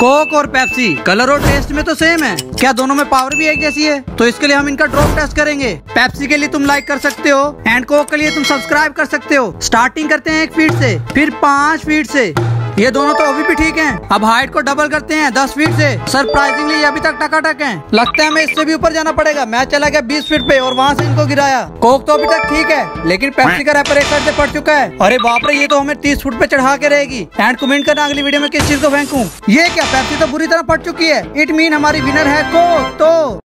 Coke और Pepsi colour और test में तो सेम है, क्या दोनों में पावर भी एक जैसी है? तो इसके लिए हम इनका ड्रॉप टेस्ट करेंगे। पेप्सी के लिए तुम लाइक कर सकते हो एंड कोक के लिए तुम सब्सक्राइब कर सकते हो। स्टार्टिंग करते हैं 1 फीट से, फिर 5 फीट से। ये दोनों तो अभी भी ठीक हैं। अब हाइट को डबल करते हैं 10 फीट से। सरप्राइजिंगली ये अभी तक टकाटक हैं। लगता है हमें इससे भी ऊपर जाना पड़ेगा। मैं चला गया 20 फीट पे और वहाँ से इनको गिराया। कोक तो अभी तक ठीक है, लेकिन पेप्सी का रैपर एक साइड से पड़ चुका है। अरे बाप रे, ये तो हमें 30 फुट पे चढ़ा के रहेगी। एंड कमेंट करना अगली वीडियो में किस चीज को फेंकूं। ये क्या, पेप्सी तो बुरी तरह पड़ चुकी है। इट मीन हमारी विनर है कोक। तो